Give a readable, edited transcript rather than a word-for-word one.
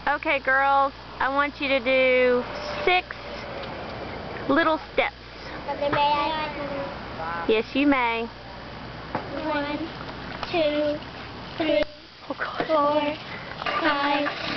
Okay, girls, I want you to do 6 little steps. Mother, may I? Yes, you may. 1, 2, 3, 4, 5,